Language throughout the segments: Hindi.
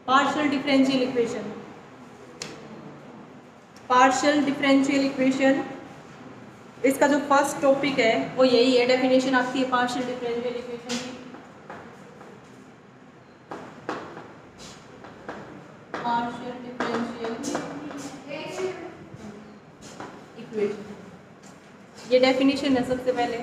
Partial differential equation, partial differential equation, इसका जो फर्स्ट टॉपिक है वो यही है, डेफिनेशन आपकी है पार्शियल डिफरेंशियल इक्वेशन की। पार्शियल डिफरेंशियल इक्वेशन, ये डेफिनेशन है सबसे पहले।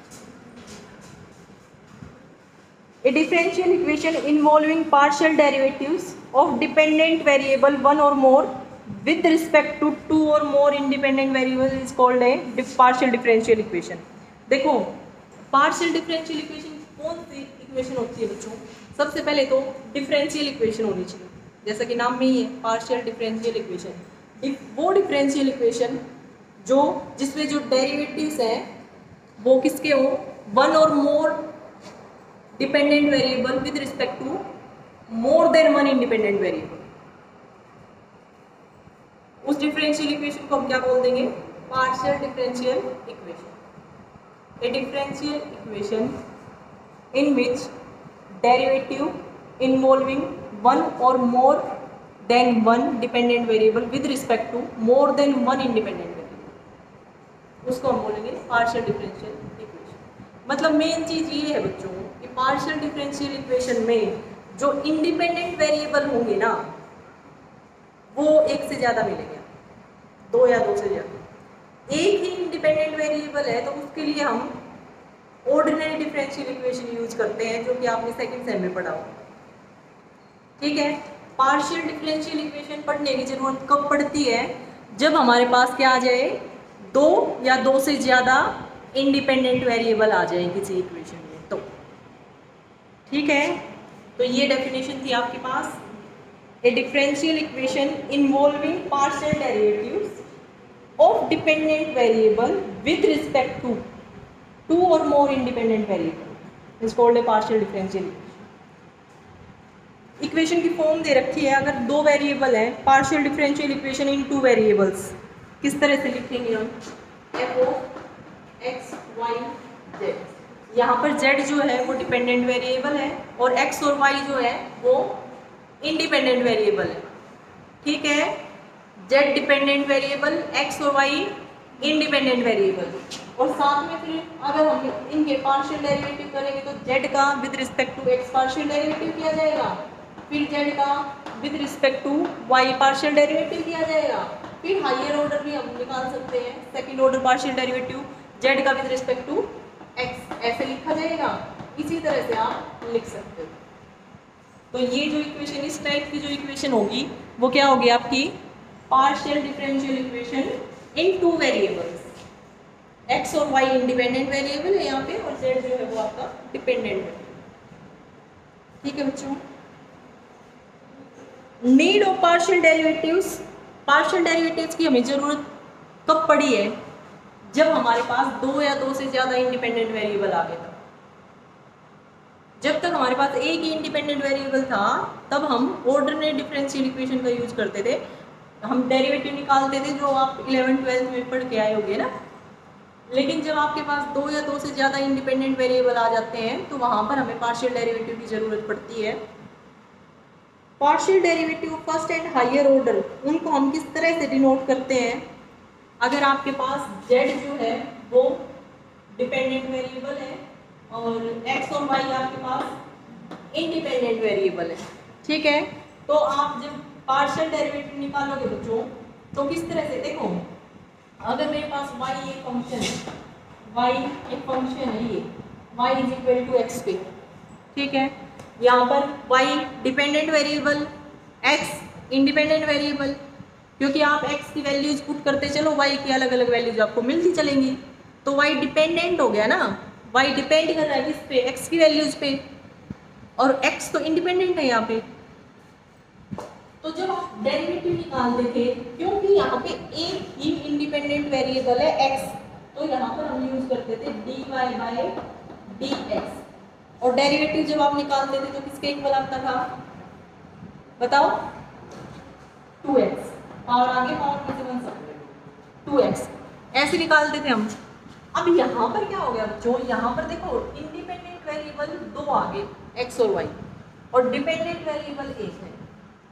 A differential equation involving partial derivatives of dependent variable one or more with respect to two or more independent variables is called a partial differential equation। देखो partial differential equation कौन सी इक्वेशन होती है बच्चों? सबसे पहले तो डिफरेंशियल इक्वेशन होनी चाहिए, जैसा कि नाम में ही है पार्शियल डिफरेंशियल इक्वेशन। वो डिफरेंशियल इक्वेशन जो जिसमें जो डेरिवेटिव्स हैं वो किसके हो, one or more dependent variable with respect to more than one independent variable, उस डिफरेंशियल इक्वेशन को हम क्या बोल देंगे? Partial differential equation. A differential equation in which derivative involving one or more than one dependent variable with respect to more than one independent variable, उसको हम बोलेंगे पार्शियल डिफरेंशियल इक्वेशन। मतलब मेन चीज ये है बच्चों कि पार्शियल डिफरेंशियल इक्वेशन में जो इंडिपेंडेंट वेरिएबल होंगे ना वो एक से ज़्यादा मिलेंगे, दो या दो से ज़्यादा। एक ही इंडिपेंडेंट वेरिएबल है तो उसके लिए हम ऑर्डिनरी डिफरेंशियल इक्वेशन यूज करते हैं, जो कि आपने सेकंड सेम में पढ़ा हो। ठीक है, पार्शियल डिफरेंशियल इक्वेशन पढ़ने की जरूरत कब पड़ती है? जब हमारे पास क्या आ जाए, दो या दो से ज़्यादा इंडिपेंडेंट वेरिएबल आ जाए किसी इक्वेशन में तो। ठीक है, तो ये डेफिनेशन थी आपके पास, a differential equation involving partial derivatives of dependent variable with respect to two or more independent variable is called a partial differential equation. की फॉर्म दे रखी है, अगर दो वेरिएबल है, partial differential equation in two variables, किस तरह से लिखेंगे हम? F of x y z. यहाँ पर z जो है वो डिपेंडेंट वेरिएबल है और x और y जो है वो इंडिपेंडेंट वेरिएबल है। ठीक है, z डिपेंडेंट वेरिएबल, x और y इंडिपेंडेंट वेरिएबल, और साथ में फिर अगर हम इनके पार्शियल डेरिवेटिव करेंगे तो z का with respect to x partial derivative किया जाएगा, फिर z का with respect to y partial derivative किया जाएगा, फिर हायर ऑर्डर भी हम निकाल सकते हैं, second order partial derivative z का विद रिस्पेक्ट टू x ऐसे लिखा जाएगा। इसी तरह से आप लिख सकते हो। तो ये जो इक्वेशन, इस टाइप की जो इक्वेशन होगी वो क्या होगी आपकी? Partial differential equation in two variables, x और y इंडिपेंडेंट वेरिएबल है यहाँ पे और z जो है वो आपका डिपेंडेंट वेरिएबल। ठीक है बच्चों, need of partial derivatives, partial derivatives की हमें जरूरत कब पड़ी है? जब हमारे पास दो या दो से ज्यादा इंडिपेंडेंट वेरिएबल आ गए। जब तक हमारे पास एक ही इंडिपेंडेंट वेरिएबल था तब हम ऑर्डिनरी डिफरेंशियल इक्वेशन का यूज करते थे, हम डेरिवेटिव निकालते थे, जो आप 11th-12th में पढ़ के आए होंगे ना। लेकिन जब आपके पास दो या दो से ज़्यादा इंडिपेंडेंट वेरिएबल आ जाते हैं तो वहाँ पर हमें पार्शियल डेरिवेटिव की ज़रूरत पड़ती है। Partial derivative first and higher order, उनको हम किस तरह से डिनोट करते हैं? अगर आपके पास z जो है वो डिपेंडेंट वेरिएबल है और x और y आपके पास इंडिपेंडेंट वेरिएबल है। ठीक है, तो आप जब पार्शियल डेरिवेटिव निकालोगे बच्चों तो किस तरह से? देखो, अगर मेरे पास y एक फंक्शन है, y एक फंक्शन है, ये y is equal to x पे। ठीक है, यहाँ पर y dependent variable, x independent variable, क्योंकि आप x की वैल्यूज पुट करते चलो y की अलग अलग वैल्यूज आपको मिलती चलेंगी, तो y डिपेंडेंट हो गया ना, y डिपेंड कर रहा है किस पे? x की वैल्यूज पे, और x तो इंडिपेंडेंट है यहाँ पे। तो जब आप डेरिवेटिव निकालते थे, क्योंकि यहाँ पे एक ही इंडिपेंडेंट वेरिएबल है x, तो यहाँ पर हम यूज करते थे dy बाय dx, और डेरिवेटिव जब आप निकालते थे तो किसके इक्वल आता था? बताओ, 2x, पावर आगे पावर में से बन सकते 2x, ऐसे निकालते थे हम। अब यहाँ पर क्या हो गया बच्चों? यहाँ पर देखो, इंडिपेंडेंट वेरिएबल दो आ गए, x और y, और डिपेंडेंट वेरिएबल एक है।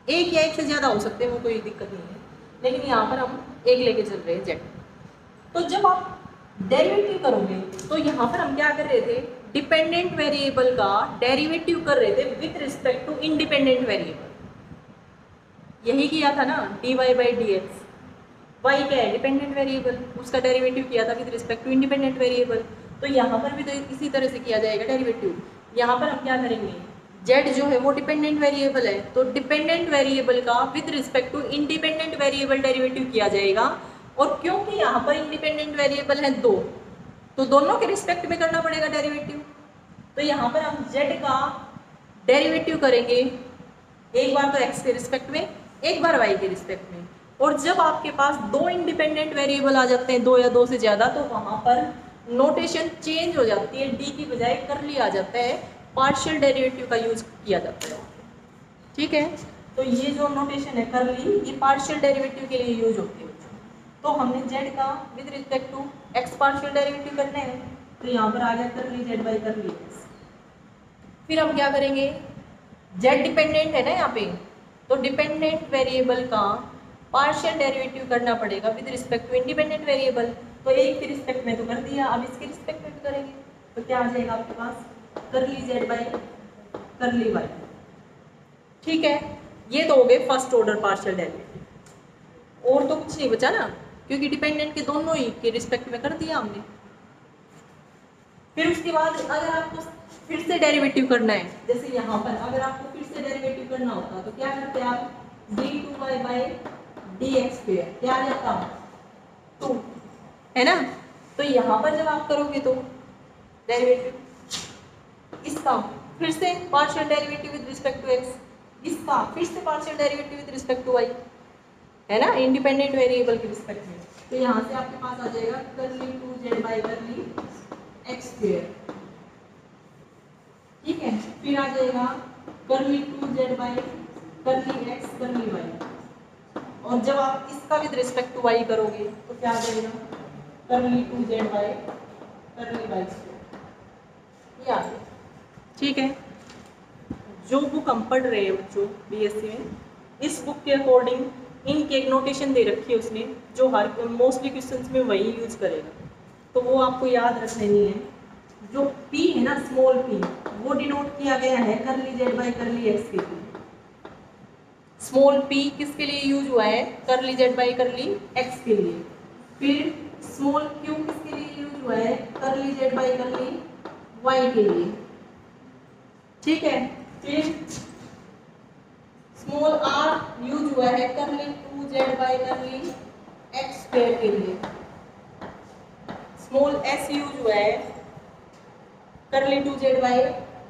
एक या एक से ज़्यादा हो सकते हैं, वो कोई दिक्कत नहीं है, लेकिन यहाँ पर हम एक लेके चल रहे हैं जेड। तो जब आप डेरिवेटिव करोगे तो यहाँ पर हम क्या कर रहे थे, डिपेंडेंट वेरिएबल का डेरिवेटिव कर रहे थे with respect to independent variable. यही किया था ना, dy by d x. Y क्या है, डिपेंडेंट वेरिएबल, उसका डेरिवेटिव किया था with respect to independent variable. तो यहाँ पर भी तो इसी तरह से किया जाएगा डेरिवेटिव। यहाँ पर हम क्या करेंगे, z जो है वो डिपेंडेंट वेरिएबल है, तो डिपेंडेंट वेरिएबल का with respect to independent variable derivative किया जाएगा। और क्योंकि यहाँ पर इंडिपेंडेंट वेरिएबल है दो, तो दोनों के रिस्पेक्ट में करना पड़ेगा डेरिवेटिव। तो यहाँ पर हम z का डेरिवेटिव करेंगे, एक बार तो x के रिस्पेक्ट में, एक बार y के रिस्पेक्ट में। और जब आपके पास दो इंडिपेंडेंट वेरिएबल आ जाते हैं, दो या दो से ज़्यादा, तो वहाँ पर नोटेशन चेंज हो जाती है, डी की बजाय करली आ जाता है, पार्शियल डेरिवेटिव का यूज किया जाता है। ठीक है, तो ये जो नोटेशन है करली, ये पार्शियल डेरिवेटिव के लिए यूज होती है। तो हमने z का with respect to x partial derivative करना है, तो यहाँ पर आ गया करली z बाई करली x। फिर हम क्या करेंगे, z डिपेंडेंट है ना यहाँ पे, तो डिपेंडेंट वेरिएबल का पार्शियल डेरिवेटिव करना पड़ेगा with respect to independent variable. तो एक के रिस्पेक्ट में तो कर दिया, अब इसके रिस्पेक्ट में भी करेंगे, तो क्या आ जाएगा आपके पास, करली z बाई करली y। ठीक है, ये तो हो गए फर्स्ट ऑर्डर पार्शियल डेरिवेटिव। और तो कुछ नहीं बचा ना, क्योंकि डिपेंडेंट के दोनों ही के रिस्पेक्ट में कर दिया हमने। फिर उसके बाद अगर आपको फिर से डेरिवेटिव करना है, जैसे यहाँ पर अगर आपको फिर से डेरिवेटिव करना होता तो क्या करते हैं आप, d2y by d x square, क्या आ जाता 2, है ना। तो यहाँ पर जब आप करोगे तो डेरिवेटिव इसका फिर से partial derivative with respect to x, इसका फिर से partial derivative with respect to y, है ना, इंडिपेंडेंट वेरिएबल के रिस्पेक्ट में। तो यहाँ से आपके पास आ जाएगा करली 2z by curly x square. ठीक है, फिर आ जाएगा करली 2z बाई करली x करली y। और जब आप इसका विद रिस्पेक्ट टू y करोगे तो क्या आ जाएगा, करली 2z बाई करली y स्क्वायर। ये आ गया। ठीक है, जो बुक हम पढ़ रहे हैं बच्चों बीएससी में, इस बुक के अकॉर्डिंग इनकी एक नोटेशन दे रखी है उसने, जो हर मोस्टली क्वेश्चंस में वही यूज करेगा, तो वो आपको याद रख लेनी है। जो p है ना, स्मॉल p, वो डिनोट किया गया है करली z बाई करली x के लिए। स्मॉल p किसके लिए यूज हुआ है, करली z बाई करली x के लिए। फिर स्मॉल q किसके लिए यूज हुआ है, करली z बाई करली y के लिए। ठीक है, फिर स्मॉल r यूज हुआ है करली 2z by curly x square के लिए। स्मॉल s यूज हुआ है करली 2z बाई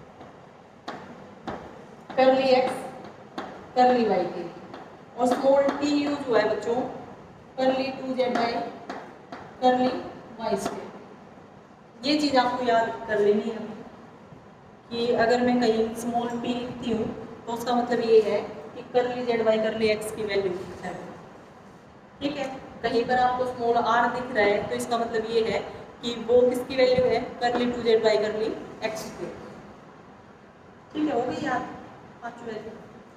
करली x करली y के लिए। और स्मॉल t यूज हुआ है बच्चों करली 2z बाई करली y स्क्वायर। ये चीज़ आपको याद कर लेनी है कि अगर मैं कहीं स्मॉल p लिखती हूँ तो उसका मतलब ये है कि curly z by curly x की वैल्यू है। ठीक है, कहीं पर आपको स्मॉल r दिख रहा है तो इसका मतलब ये है कि वो किसकी वैल्यू है, करली 2z बाई करली x की। ठीक है, हो गई याद पांचवी वैल्यू।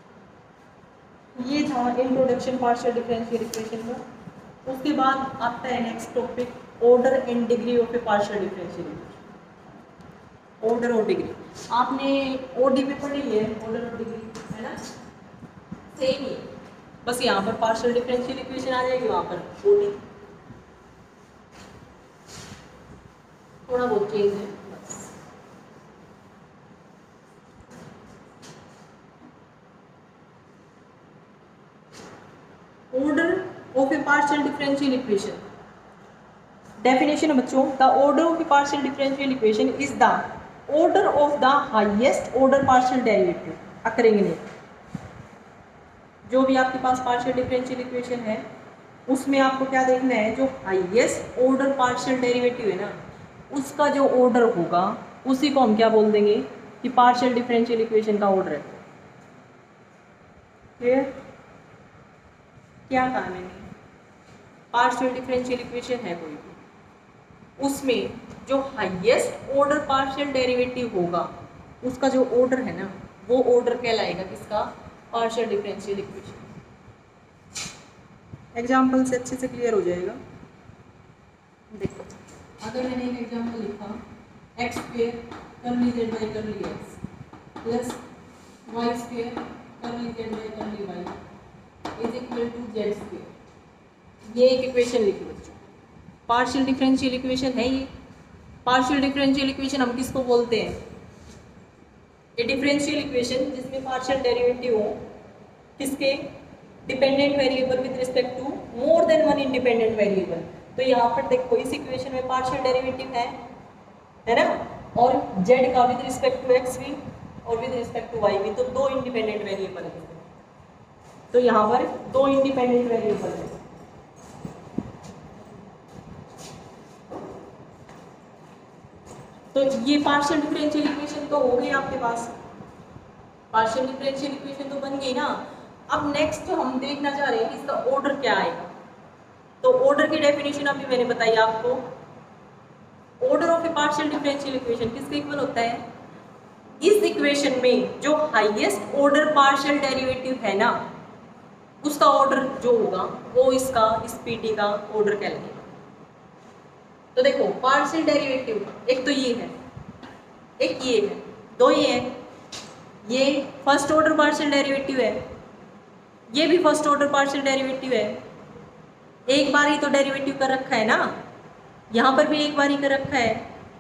ये था इंट्रोडक्शन पार्शियल डिफरेंशियल इक्वेशन का। उसके बाद आता है next topic, order and degree of a partial differential equation. Order और डिग्री आपने ओडी में पढ़ी है, ऑर्डर और डिग्री है ना, सेम ही, बस यहाँ पर पार्शियल डिफरेंशियल इक्वेशन आ जाएगी, वहाँ पर ओडी थोड़ा बहुत चेंज है बस। Order of a partial differential equation definition है बच्चों, the order of a partial differential equation is the order of the highest order partial derivative occurring in it. जो भी आपके पास पार्शियल डिफरेंशियल इक्वेशन है उसमें आपको क्या देखना है, जो हाईएस्ट ऑर्डर पार्शियल डेरिवेटिव है ना, उसका जो ऑर्डर होगा उसी को हम क्या बोल देंगे कि पार्शियल डिफरेंशियल इक्वेशन का ऑर्डर है। क्लियर? क्या कहा मैंने, पार्शियल डिफरेंशियल इक्वेशन है कोई भी, उसमें जो हाईएस्ट ऑर्डर पार्शियल डेरिवेटिव होगा उसका जो ऑर्डर है ना, वो ऑर्डर कहलाएगा किसका, पार्शियल डिफरेंशियल इक्वेशन। एग्जाम्पल से अच्छे से क्लियर हो जाएगा। देखो अगर मैंने एक एग्जाम्पल लिखा x square curly z by curly x plus y square curly z by curly y is equal to z square, ये एक इक्वेशन लिखी बच्चों। पार्शियल डिफरेंशियल इक्वेशन है ये। पार्शियल डिफरेंशियल इक्वेशन हम किसको बोलते हैं? ये डिफरेंशियल इक्वेशन जिसमें पार्शियल डेरिवेटिव हो किसके? Dependent variable with respect to more than one independent variable. तो यहाँ पर देखो इस इक्वेशन में पार्शियल डेरिवेटिव है ना, और z का विद रिस्पेक्ट टू x भी और विद रिस्पेक्ट टू y भी, तो दो इंडिपेंडेंट वेरिएबल है। तो यहाँ पर दो इंडिपेंडेंट वेरिएबल है। तो ये पार्शियल डिफरेंशियल इक्वेशन तो हो गई आपके पास, पार्शियल डिफरेंशियल इक्वेशन तो बन गई ना। अब नेक्स्ट हम देखना चाह रहे हैं कि इसका ऑर्डर क्या आएगा। तो ऑर्डर की डेफिनेशन अभी मैंने बताई आपको। Order of a partial differential equation किसके इक्वल होता है? इस इक्वेशन में जो हाईएस्ट ऑर्डर पार्शियल डेरिवेटिव है ना, उसका ऑर्डर जो होगा वो इसका इस पीटी का ऑर्डर कहलाएगा। तो देखो पार्शियल डेरिवेटिव एक तो ये है, एक ये है, दो ये है। ये फर्स्ट ऑर्डर पार्शियल डेरिवेटिव है, ये भी फर्स्ट ऑर्डर पार्शियल डेरिवेटिव है। एक बार ही तो डेरिवेटिव कर रखा है ना, यहाँ पर भी एक बार ही कर रखा है।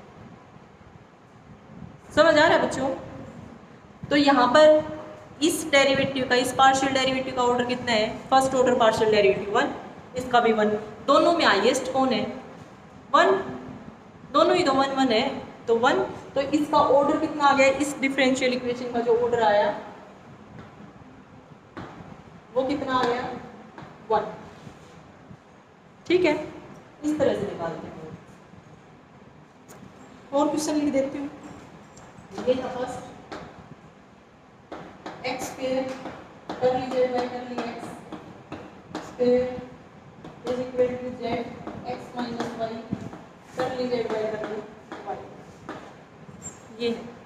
समझ आ रहा है बच्चों? तो यहाँ पर इस डेरिवेटिव का, इस पार्शियल डेरिवेटिव का ऑर्डर कितना है? फर्स्ट ऑर्डर पार्शियल डेरिवेटिव 1, इसका भी 1। दोनों में हाईएस्ट कौन है? 1। दोनों ही तो 1 1 है, तो 1। तो इसका ऑर्डर कितना आ गया? इस डिफरेंशियल इक्वेशन का जो ऑर्डर आया वो कितना आ गया? 1। ठीक है, इस तरह से निकालते हैं। और क्वेश्चन लिख देती हूँ। ये था first x square curly z by curly x square is equal to z x minus y curly z by curly y. ये है।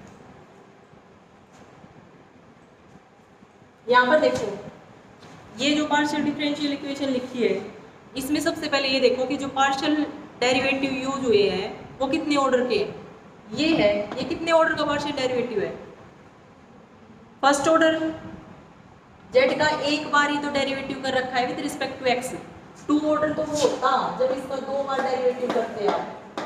यहाँ पर देखो ये जो पार्शियल डिफरेंशियल इक्वेशन लिखी है, इसमें सबसे पहले ये देखो कि जो पार्शियल डेरिवेटिव यूज हुए हैं वो कितने ऑर्डर के? ये है, ये कितने ऑर्डर का पार्शियल डेरिवेटिव है? First order. जेड का एक बार ही तो डेरिवेटिव कर रखा है with respect to x. 2 order तो वो होता जब इसका 2 बार डेरिवेटिव करते हैं,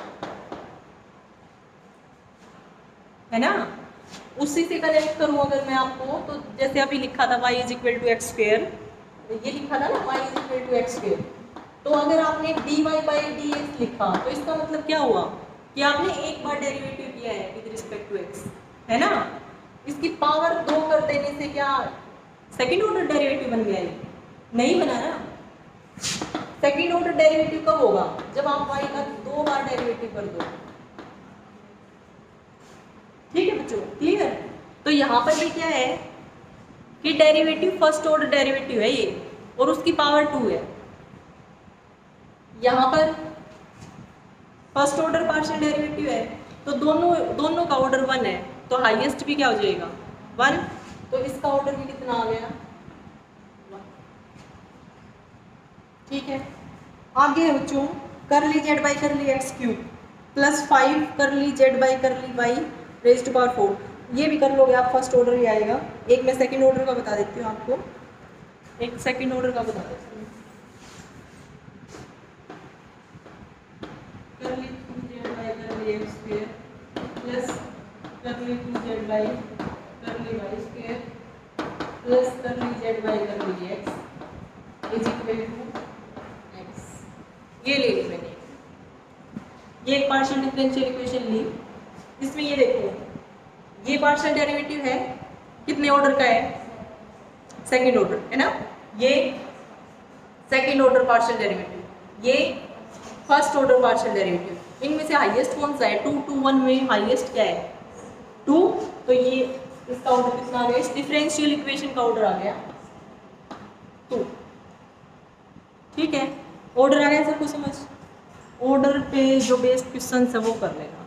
है ना। उसी से कनेक्ट करूं अगर मैं आपको, तो जैसे अभी लिखा था y is equal to x square, ये लिखा था ना y is equal to x square. तो अगर आपने dy बाई dx लिखा तो इसका मतलब क्या हुआ कि आपने एक बार डेरिवेटिव किया है विद रिस्पेक्ट टू x, है ना। इसकी पावर 2 कर देने से क्या सेकंड ऑर्डर डेरिवेटिव बन गया? नहीं बना ना। सेकंड ऑर्डर डेरिवेटिव कब होगा? जब आप y का 2 बार डेरिवेटिव कर दो। ठीक है बच्चों, क्लियर? तो यहाँ पर भी क्या है कि डेरिवेटिव फर्स्ट ऑर्डर डेरिवेटिव है ये, और उसकी पावर 2 है। यहाँ पर फर्स्ट ऑर्डर पार्शियल डेरिवेटिव है, तो दोनों का ऑर्डर 1 है, तो हाईएस्ट भी क्या हो जाएगा? 1। तो इसका ऑर्डर भी कितना आ गया? 1। ठीक है, आगे है बच्चों curly z by curly x cube plus 5 curly z by curly y raise to power 4। ये भी कर लोगे आप, फर्स्ट ऑर्डर ही आएगा। एक मैं सेकंड ऑर्डर का बता देती हूँ आपको, एक सेकंड ऑर्डर का बता देती हूँ। Curly 2z by curly x square plus curly 2z by curly y square plus curly z by curly x is equal to x. ये ले ली मैंने, ये एक पार्शियल डिफरेंशियल इक्वेशन ली। इसमें ये देखो ये पार्शियल डेरिवेटिव है, कितने ऑर्डर का है? सेकंड ऑर्डर, है ना। ये सेकंड ऑर्डर पार्शियल डेरिवेटिव, ये फर्स्ट ऑर्डर पार्शियल डेरिवेटिव। इनमें से हाईएस्ट कौन सा है? 2 to 1 में हाईएस्ट क्या है? 2। तो ये इसका ऑर्डर कितना आ गया? इस डिफरेंशियल इक्वेशन का ऑर्डर आ गया 2। ठीक है, ऑर्डर आ गया सबको समझ? ऑर्डर पे जो बेस्ड क्वेश्चन है वो कर लेना।